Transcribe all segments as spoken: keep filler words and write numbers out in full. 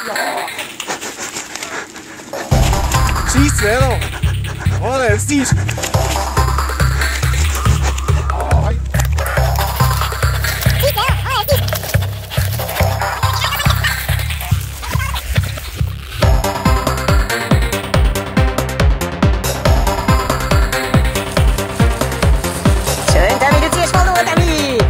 Scheiß Velo! Oh, das ist... Schön, Dani, du ziehst mal nur, Dani!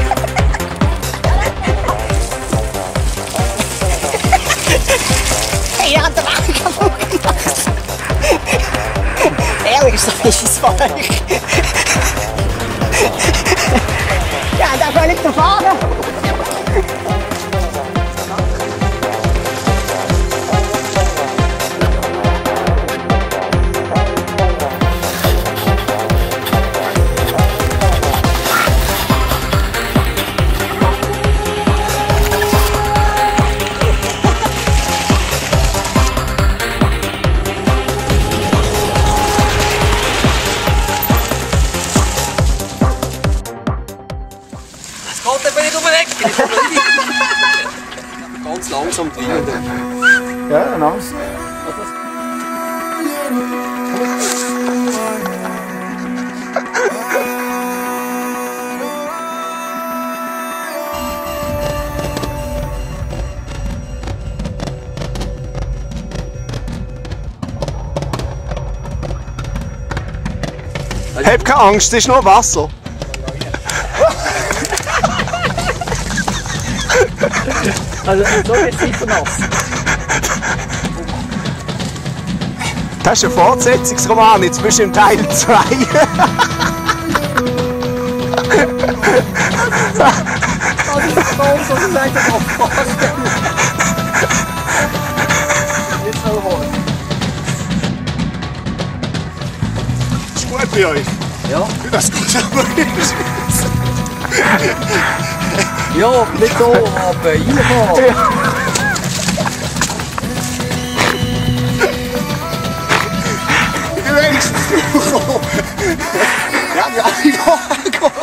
Hey, er hat den Wagen kaputt gemacht! Ehrlich, so ist es falsch! Ja, da soll ich noch fahren! Geht eben nicht um den Eck! Ganz langsam drin. Ja, langsam. Hab keine Angst, es ist nur Wasser. Also, so wird es sicher nass. Das ist ein Fortsetzungsroman, jetzt bist du im Teil zwei. Das ist groß, das ist einfach noch vorstellen. Jetzt noch holen. Ist gut bei euch? Ja. Das geht aber nicht. Ja, nicht so, aber reinfahren. Ja. Ich wenigstens durchkommen. Ja, die alle gemacht.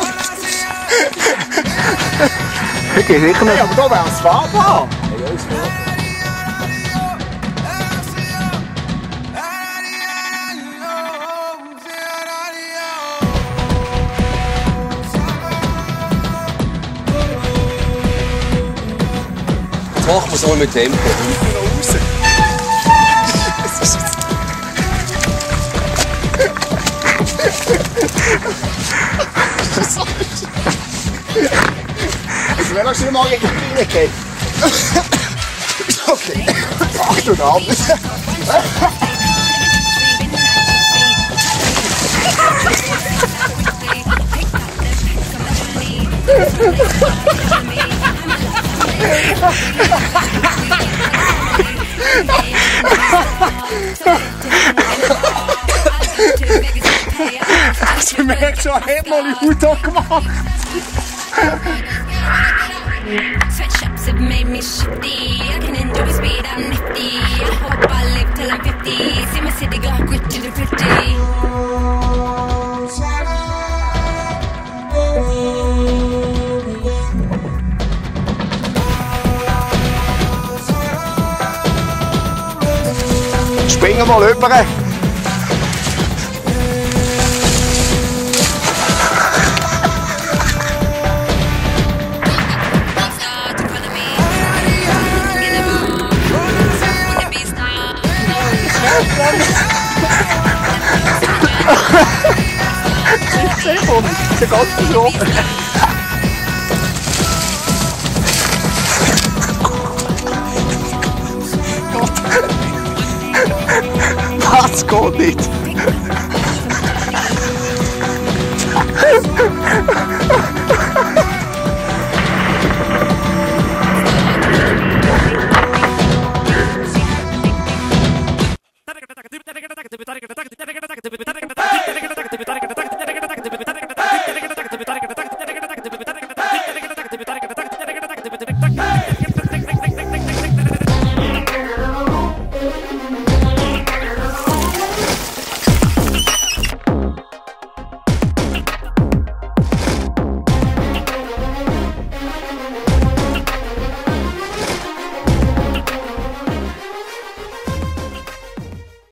Okay, sicher nicht. Ja, aber da wäre es fahrbar. Ja, ist fahrbar. Machen wir es mal mit Tempo. Raus. Also wenn er schon mal gegen die Biene geht. Okay. Achtung, Abend. Also merkt schon, er hat noch die Hut gemacht. Sweatshops have made me shifty. I can enjoy speed, I'm nifty. I hope I live till I'm fifty. See my city go gritty to gritty. Springen mal rüber. Der ganze Job. Das geht nicht.